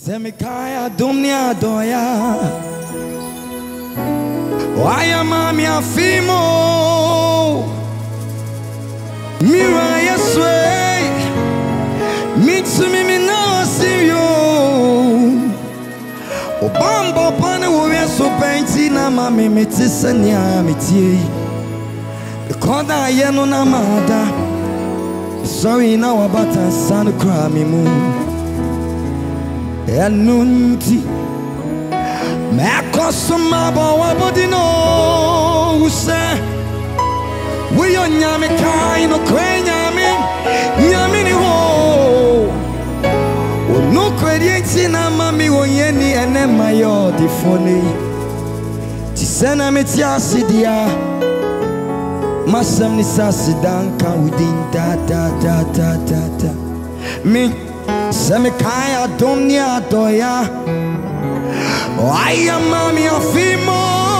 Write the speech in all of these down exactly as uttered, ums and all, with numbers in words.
Semikaya dumnia doya Waya mami afimo Mira yeswe Mitsumi mina siyo Obambo pane uwe so penti na mami mitisa nya miti Koda yeno na mada Sorry na wabata sanu kra mi mu Enunti me kosuma bo wabodi no se we on nyame kai no kwenyame nyame ni ho no kwedienti na mami wonyeni ene mayo di foni ti sena meti asidia masam ni sasidan kan within da da da da da da me Semikaya dumnia doya Waya mami afimo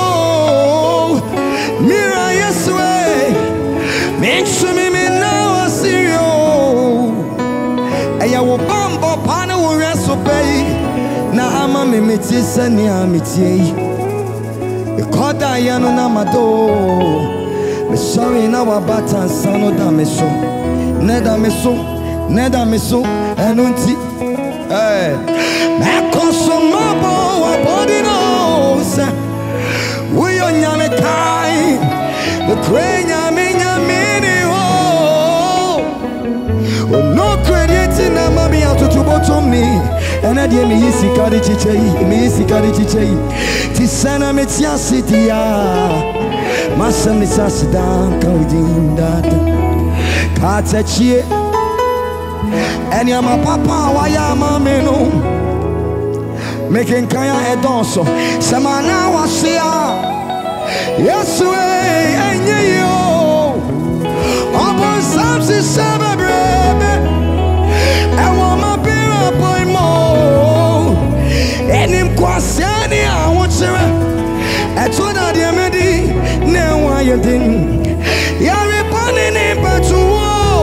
Mira yeswe Mitsumi mina wasiyo Eya wabambo pane ureso pei Na ama mimitisa ni amitiye Koda yano na mado Me sorry na wabata sano da meso Neda meso Neda meso Enunti eh me kosoma bo wabodi no se we on nyame kai the kwenya me nyame ni ho no credit na mami atutu bottom ni ena die me yisi kadi chichei me yisi kadi chichei ti sana me tia sitia masam ni sasidan kan within that katachie and ya my papa waya mama no making kaya edonso samana wasia yes we enye yo obo samsi sababrebe e wa ma bira boy mo enim kwasiani awochere e to na de medi na wa yedin ya repani ni betu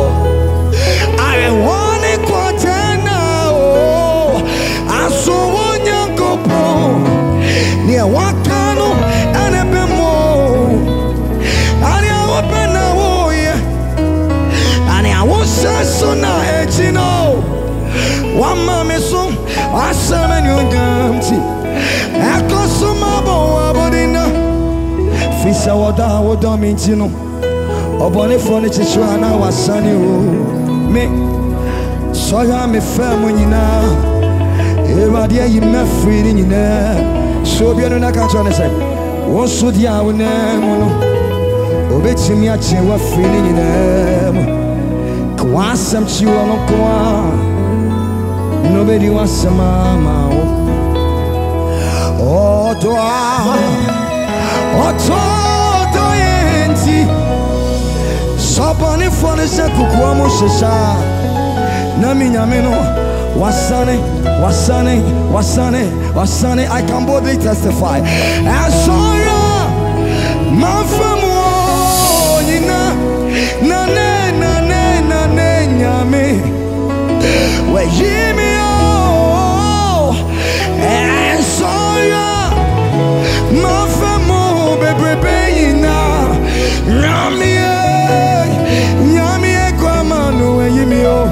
I want it quatena oh aso wonya kopo ni wakano anebemo ani awopena wo ye ani awosa so na echino wama meso asama nyongamti akosuma bo abodina fisa woda woda mintino obone fone chichwa na wasani o me so ya me fam nyina everybody yi me free nyina so bia no na ka tone say wo so dia wo na mo no obetimi a che wa free nyina mo kwa sam chi wo no kwa no be di wa sama ma o to a o to to yenti Sobani fone se kukua mo shesha na minyame no wasane wasane wasane wasane I can boldly testify asora mafamo nina na ne na ne na ne nyame we yimi o asora mafamo bebrebe yina rami Nyami e kwa manu e yimi o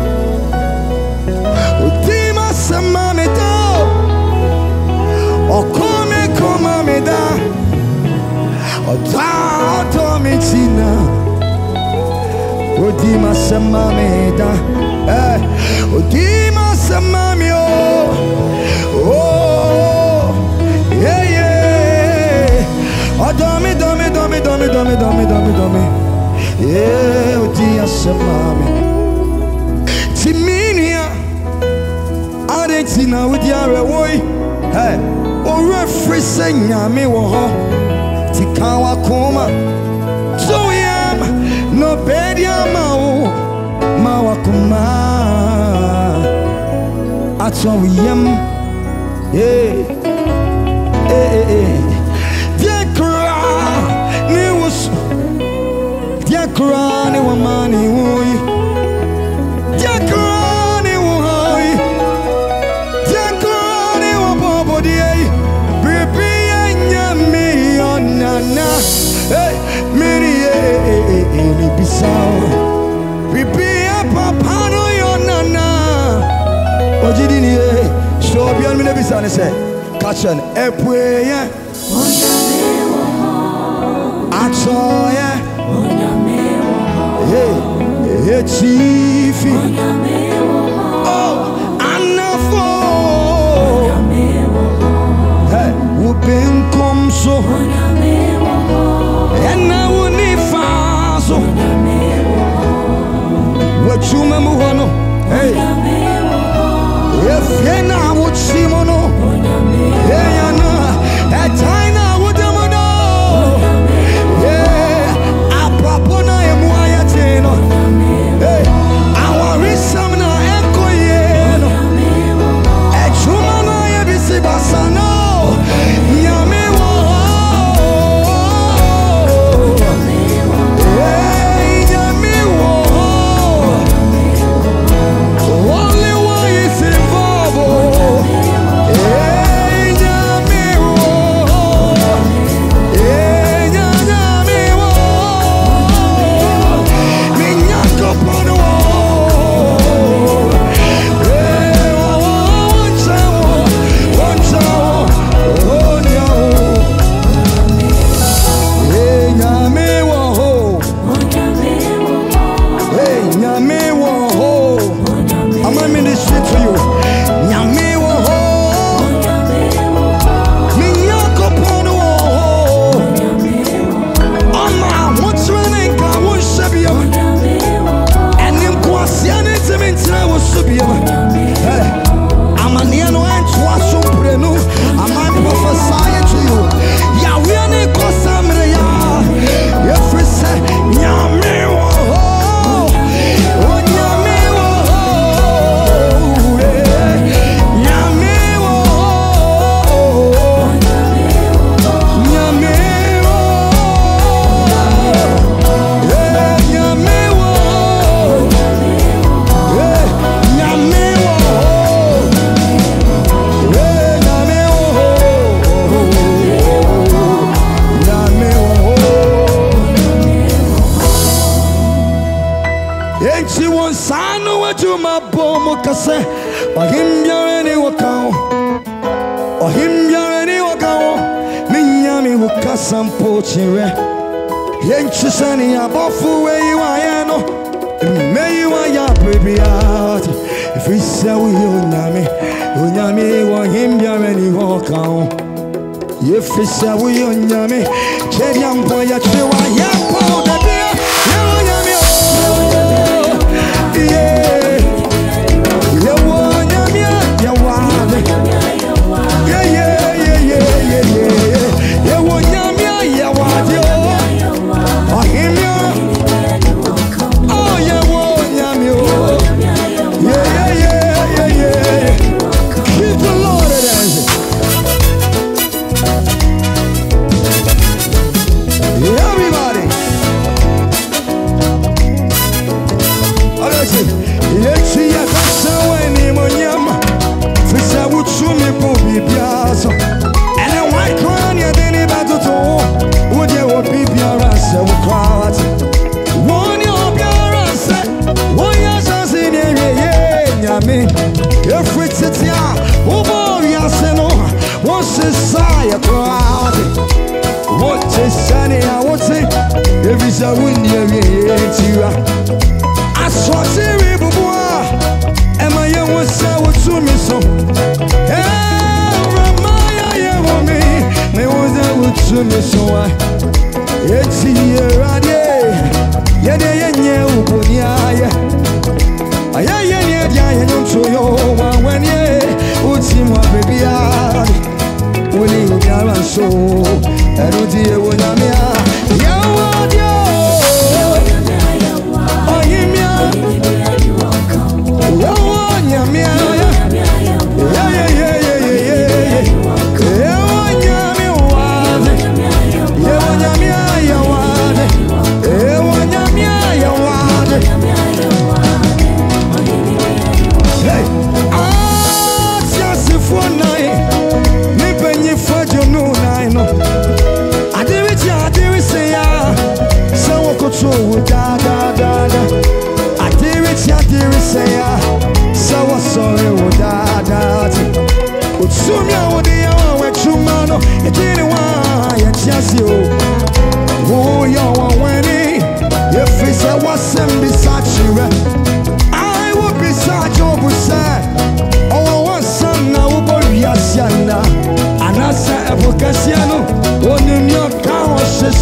Utima sama me do Okome koma me da Ota oto me tina Utima sama me da Eh Utima sama me o Oh Yeah yeah Odomi domi domi domi domi domi domi domi Yeah, udia samame Timinia Adentina udia rewoi Hey, o refri senyame wo ho Tikawa koma So yam no bedi ama o Ma wakuma Atwa yam Yeah Eh eh eh Diakra Ni was Diakrani wa mani woi Diakrani wa hai Diakrani me never say, catch an airplane. I saw ya. Hey, hey, chiefy. Oh, Anafo. Hey, whooping come so. And now we need fast. What you memono? Hey, if you're not what she mono. Hey, I know. At time I would know. Hey, our resamna echo yeno. Echumana yebisi basano. Nyame wo. Hey, nyame wo. Only one is involved. Hey, nyame wo. Hey, nyame wo. Yenchusani abofu where you are no. May you are your baby out. If we say we unyami, unyami wa him yameni walk on. If we say we unyami, chediam boya chewa yapo the beer. Unyami oh yeah. You unyami ya wade. Yeah yeah yeah yeah yeah yeah. You unyami ya wade. Oh, him, oh, yeah, yeah, yeah, yeah, yeah, yeah. Give the Lord a dance. Everybody. Oh, let's see. Let's see. I got someone in my yam. Fish, I would show me Bobby Piazza. And a white crown, you're then about to talk. Would you be Piazza? So we call it one your parents, one your sons in the Yami. If it's a tia, who bought Yaseno, what's a sire crowd? What is sunny? I would say, if it's a wind, you I saw Siri Bois, and my young was sour to me so. Ramaya, you me, they was there to me so. It's here, yeah, yeah, yeah, Uponia. I yeah, yeah, yeah, yeah, don't show you when yeah, Utima baby. Will you get a show? I don't dear when I'm here. Yeah,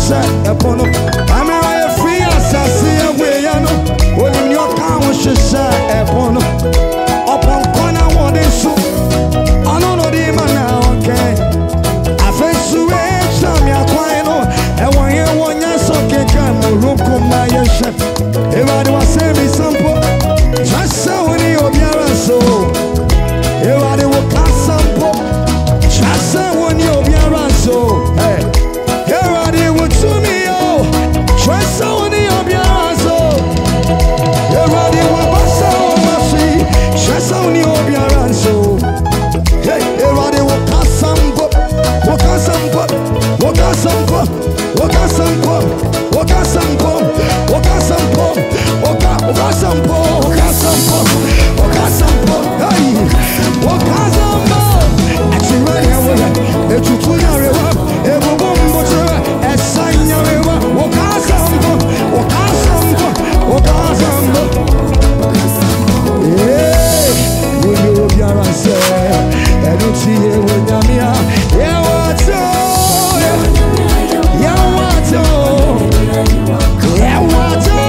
share upon I'm a free assassin away. I know when in your car was share upon upon corner one is so I don't know the man now. Okay, I face to it. Some ya quiet and one year one year so can come look on my ship. Everybody was saying something. Just so when you are so. Everybody will cast some pop. Just so when you are so. Hey, everybody will to me. Oh, just so when you are so. Everybody will pass out my feet. Just so when you are so. Hey, everybody will cast some pop. Walk out some pop. Walk out some pop. Walk out some pop. Walk out some pop. Walk out some pop. Walk out, walk out some pop. Walk out some pop. Walk out some pop. Hey, walk out some pop. Actually, right here, it's too far away. Every woman was a sign of a walk out some pop. Walk out some pop. Walk out some pop. Hey, will you be around, sir? I don't see you when you're here. Yeah, what's up? Yeah, what's up? Yeah, what's up?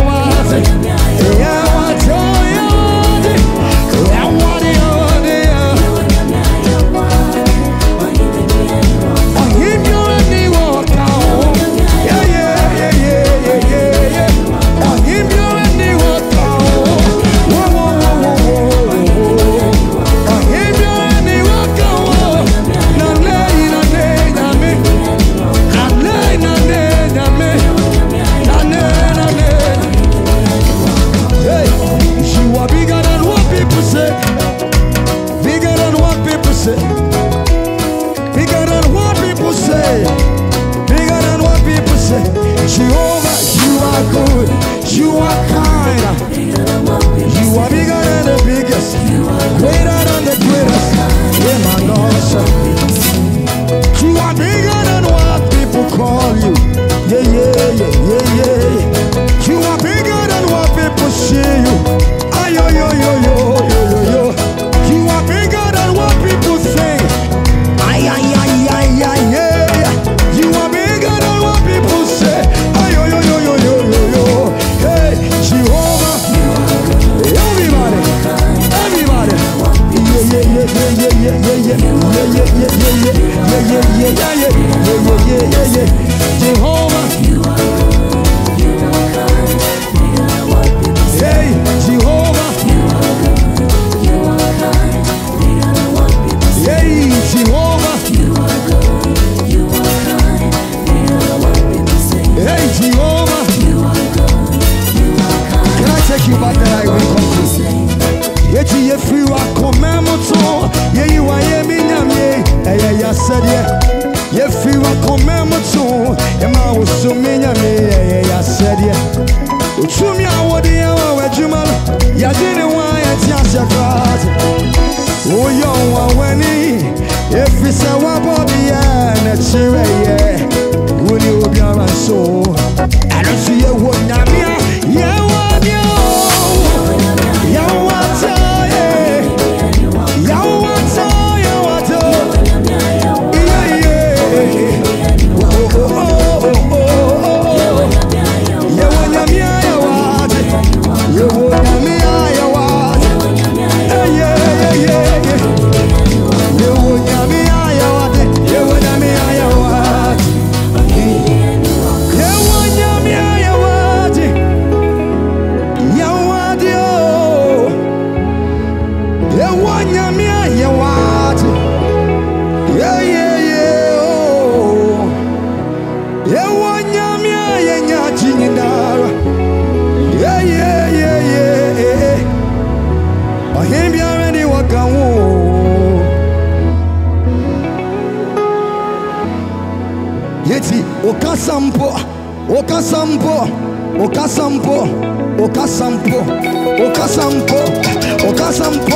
Okasampo, Okasampo, Okasampo, Okasampo, Okasampo, Okasampo.